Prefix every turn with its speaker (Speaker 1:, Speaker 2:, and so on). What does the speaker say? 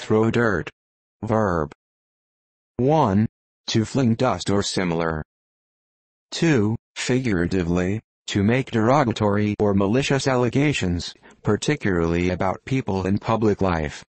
Speaker 1: throw dirt. Verb. 1. To fling dust or similar. 2. Figuratively, to make derogatory or malicious allegations, particularly about people in public life.